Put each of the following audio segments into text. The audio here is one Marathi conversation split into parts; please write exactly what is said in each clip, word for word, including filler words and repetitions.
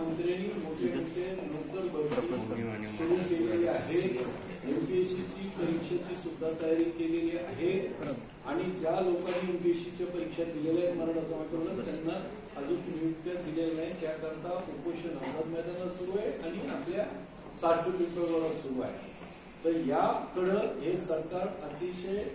मंत्र्यांनी मोठे मोठे नोकर भरती सुरू केलेली आहे, एमपीएससीची परीक्षेची सुद्धा तयारी केलेली आहे आणि ज्या लोकांनी एमपीएससीच्या परीक्षा दिलेल्या आहेत मराठा समाजाला त्यांना अजून नियुक्त्या दिलेल्या नाही, त्याकरता उपोषण आझाद मैदानात सुरू आहे आणि आपल्या साष्ट विभागावर सुरू आहे. तर याकडं हे सरकार अतिशय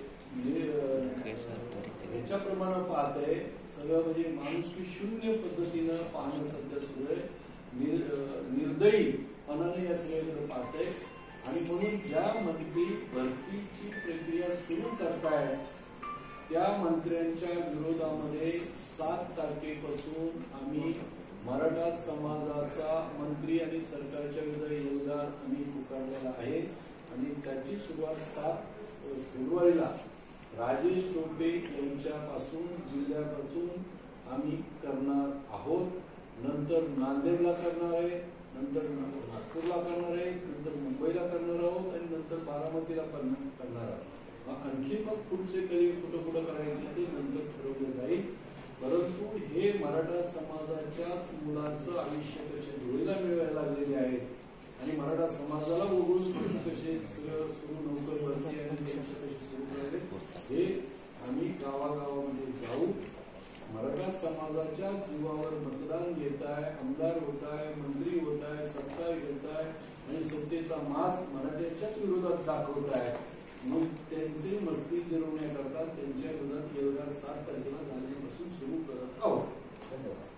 याच्याप्रमाणे पाहत आहे, सगळं म्हणजे माणुसकी शून्य पद्धतीनं पाहणं सध्या सुरू आहे, निर्दयीपणाने या सगळ्याकडे पाहत आहे. आणि म्हणून ज्या मंत्री भरतीची प्रक्रिया सुरू करतायत त्या मंत्र्यांच्या विरोधामध्ये सात तारखेपासून आम्ही मराठा समाजाचा मंत्री आणि सरकारच्या विरुद्ध एल्गार आम्ही पुकारलेला आहे आणि त्याची सुरुवात सात फेब्रुवारीला राजेश टोपे यांच्यापासून जिल्ह्यापासून आम्ही करणार आहोत. नंतर नांदेडला करणार आहे, नंतर नागपूरला करणार आहे, नंतर मुंबईला करणार आहोत आणि नंतर बारामतीला करणार आहोत. आणखी मग पुढचे कधी कुठं कुठं करायचे ते नंतर ठरवले जाईल. परंतु हे मराठा समाजाच्याच मुलाचं आयुष्य कसे धुळीला मिळवायला लागलेले आहेत आणि मराठा समाजाला वगळून कसे सुरू नोकर भरती आणि कसे सुरू करायचे हे आम्ही गावागावामध्ये जाऊ. मराठा समाजाच्या जीवावर मतदान घेत आहे, आमदार होत आहे, मंत्री होत आहे, सत्ता घेत आहे आणि सत्तेचा मास मराठ्याच्याच विरोधात दाखवत आहे. मग त्यांची मस्ती जिरवण्याकरता त्यांच्या विरोधात एल्गार सात तारखेला झाल्यापासून सुरू करत आहोत. धन्यवाद.